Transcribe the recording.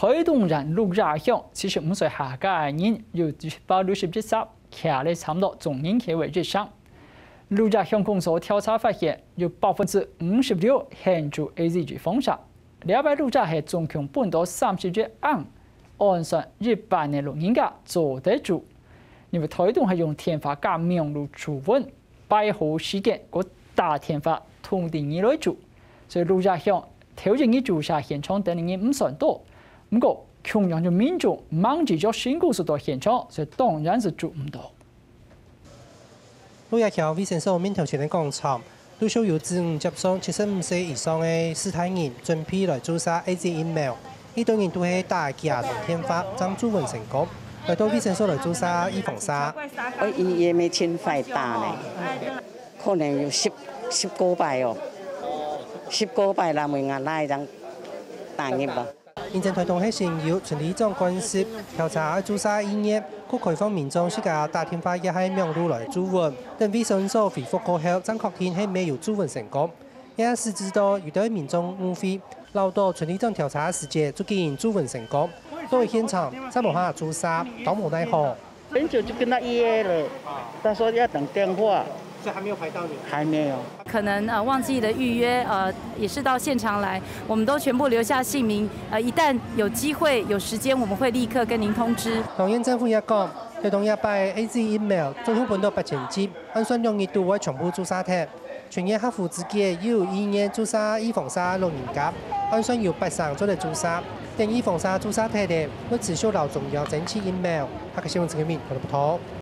推动人陆家乡75岁下嘅人有161歲，騎咧差唔多中年期為以上。陸家鄉工作調查發現，有56%限住 AZG 封殺。了解陸家係中強半島30案，按算100年老人家做得住。因為推動係用天花加明路主文，擺好時間個大天花通電而來住，所以陸家鄉條件嘅住宅現場等嘅唔算多。不過，窮人嘅民眾忙住咗新故事到現場，所以當然是住唔到。 陸家橋衛生所面頭前嘅廣場，陸續有自願接送75歲以上嘅4代人準備來注射 AZ 疫苗。呢堆人都係大家同天花爭注文成功，來到衛生所來注射預防針。 我醫院咪千塊打呢，可能有10個擺哦，10個擺啦，每人拉一張打疫苗。 現正推動喺城要全力將關涉調查注射醫業，佢開放民眾自家打電話也係名路來注文，等衛生所回覆過後，真確定係未有注文成功。也是知道遇到民眾誤會，老多全力將調查時間就竟然注文成功，到了現場再無下注射，都無奈何。 很久就跟他約了，他說要等電話。 所以還沒有排到你？ 還沒有。 可能忘記了預約，也是到現場來，我們都全部留下姓名，一旦有機會有時間，我們會立刻跟您通知。 當然政府也講，推動100 AZ 疫苗，總共本到8000劑，按算容易度會全部注射貼。全院客戶自己有醫院注射預防針老人家，按算由8做嚟注射，等預防針注射貼的會持續到重要爭取疫苗。下個新聞資料面，我哋不妥。